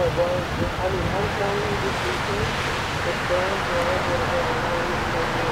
I'm telling you this weekend, the fans were able to